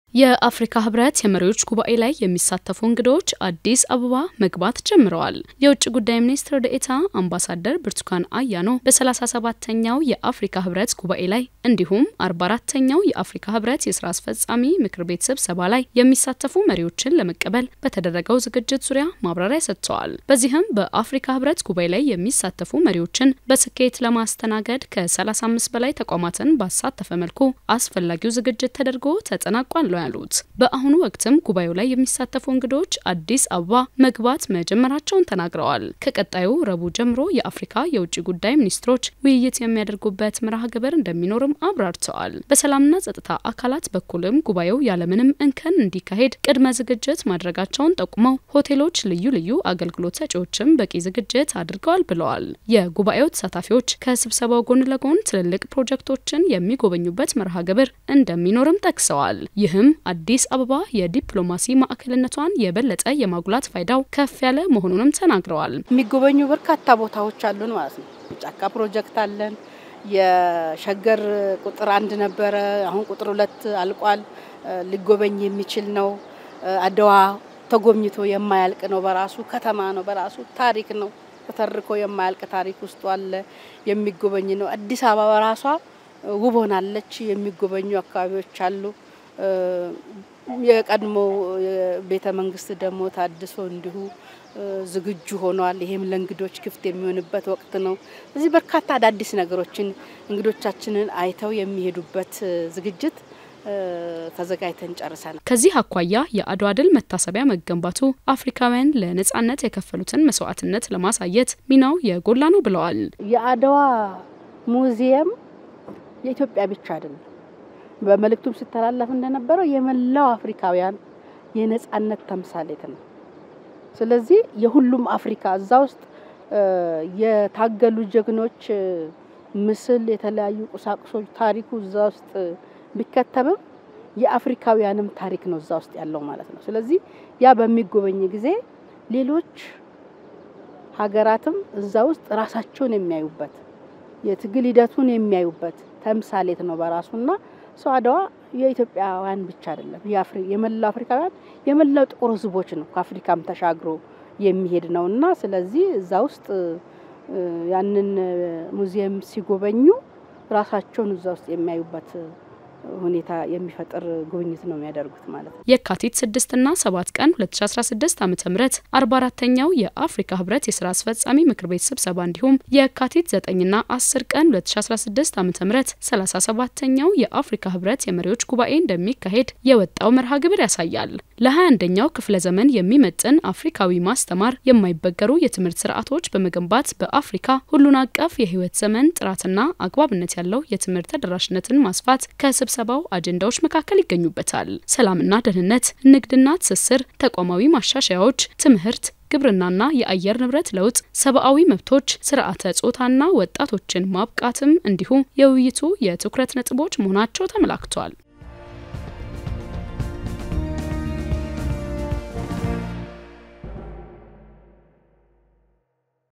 የአፍሪካ ህብረት የመሪዎች ጉባኤ ላይ የሚሳተፉ እንግዶች አዲስ አበባ መግባት ጀምረዋል። የውጭ ጉዳይ ሚኒስትር ዴኤታ አምባሳደር ብርቱካን አያኖ በ37ኛው የአፍሪካ ህብረት ጉባኤ ላይ እንዲሁም 44ኛው የአፍሪካ ህብረት የሥራ አስፈጻሚ ምክር ቤት ስብሰባ ላይ የሚሳተፉ መሪዎችን ለመቀበል በተደረገው ዝግጅት ዙሪያ ማብራሪያ ሰጥተዋል። በዚህም በአፍሪካ ህብረት ጉባኤ ላይ የሚሳተፉ መሪዎችን በስኬት ለማስተናገድ ከ35 በላይ ተቋማትን ባሳተፈ መልኩ አስፈላጊው ዝግጅት ተደርጎ ተጠናቋል ያሉት በአሁኑ ወቅትም ጉባኤው ላይ የሚሳተፉ እንግዶች አዲስ አበባ መግባት መጀመራቸውን ተናግረዋል። ከቀጣዩ ረቡዕ ጀምሮ የአፍሪካ የውጭ ጉዳይ ሚኒስትሮች ውይይት የሚያደርጉበት መርሃ ግብር እንደሚኖርም አብራርተዋል። በሰላምና ጸጥታ አካላት በኩልም ጉባኤው ያለምንም እንከን እንዲካሄድ ቅድመ ዝግጅት ማድረጋቸውን ጠቁመው ሆቴሎች ልዩ ልዩ አገልግሎት ሰጪዎችም በቂ ዝግጅት አድርገዋል ብለዋል። የጉባኤው ተሳታፊዎች ከስብሰባው ጎን ለጎን ትልልቅ ፕሮጀክቶችን የሚጎበኙበት መርሃ ግብር እንደሚኖርም ጠቅሰዋል። ይህም አዲስ አበባ የዲፕሎማሲ ማዕከልነቷን የበለጠ የማጉላት ፋይዳው ከፍ ያለ መሆኑንም ተናግረዋል። የሚጎበኙ በርካታ ቦታዎች አሉን ማለት ነው። ጫካ ፕሮጀክት አለን። የሸገር ቁጥር 1 ነበረ፣ አሁን ቁጥር 2 አልቋል። ሊጎበኝ የሚችል ነው። አድዋ ተጎብኝቶ የማያልቅ ነው። በራሱ ከተማ ነው። በራሱ ታሪክ ነው። ተተርኮ የማያልቅ ታሪክ ውስጥ አለ። የሚጎበኝ ነው። አዲስ አበባ በራሷ ውብ ሆናለች። የሚጎበኙ አካባቢዎች አሉ። የቀድሞ ቤተ መንግስት ደግሞ ታድሶ እንዲሁ ዝግጁ ሆኗል። ይሄም ለእንግዶች ክፍት የሚሆንበት ወቅት ነው። እዚህ በርካታ አዳዲስ ነገሮችን እንግዶቻችንን አይተው የሚሄዱበት ዝግጅት ተዘጋጅተን ጨርሰናል። ከዚህ አኳያ የአድዋ ድል መታሰቢያ መገንባቱ አፍሪካውያን ለነጻነት የከፈሉትን መስዋዕትነት ለማሳየት ሚናው የጎላ ነው ብለዋል። የአድዋ ሙዚየም የኢትዮጵያ ብቻ አይደለም። በመልእክቱም ሲተላለፍ እንደነበረው የመላው አፍሪካውያን የነጻነት ተምሳሌት ነው። ስለዚህ የሁሉም አፍሪካ እዛ ውስጥ የታገሉ ጀግኖች ምስል፣ የተለያዩ ቁሳቁሶች፣ ታሪኩ እዛ ውስጥ ቢከተብም የአፍሪካውያንም ታሪክ ነው እዛ ውስጥ ያለው ማለት ነው። ስለዚህ ያ በሚጎበኝ ጊዜ ሌሎች ሀገራትም እዛ ውስጥ ራሳቸውን የሚያዩበት የትግል ሂደቱን የሚያዩበት ተምሳሌት ነው በራሱና አድዋ የኢትዮጵያውያን ብቻ አይደለም። የመላው አፍሪካውያን የመላው ጥቁር ህዝቦች ነው። ከአፍሪካም ተሻግሮ የሚሄድ ነውና ስለዚህ እዛ ውስጥ ያንን ሙዚየም ሲጎበኙ ራሳቸውን እዛ ውስጥ የሚያዩበት ሁኔታ የሚፈጥር ጉብኝት ነው የሚያደርጉት ማለት ነው። የካቲት 6 እና 7 ቀን 2016 ዓ.ም 44ኛው የአፍሪካ ህብረት የሥራ አስፈጻሚ ምክር ቤት ስብሰባ እንዲሁም የካቲት 9 እና 10 ቀን 2016 ዓ.ም 37ኛው የአፍሪካ ህብረት የመሪዎች ጉባኤ እንደሚካሄድ የወጣው መርሃ ግብር ያሳያል። ለ21ኛው ክፍለ ዘመን የሚመጥን አፍሪካዊ ማስተማር የማይበገሩ የትምህርት ስርዓቶች በመገንባት በአፍሪካ ሁሉን አቀፍ የህይወት ዘመን ጥራትና አግባብነት ያለው የትምህርት ተደራሽነትን ማስፋት ከስብሰባው አጀንዳዎች መካከል ይገኙበታል። ሰላምና ደህንነት፣ ንግድና ትስስር፣ ተቋማዊ ማሻሻያዎች፣ ትምህርት፣ ግብርናና የአየር ንብረት ለውጥ፣ ሰብአዊ መብቶች፣ ስርዓተ ጾታና ወጣቶችን ማብቃትም እንዲሁ የውይይቱ የትኩረት ነጥቦች መሆናቸው ተመላክቷል።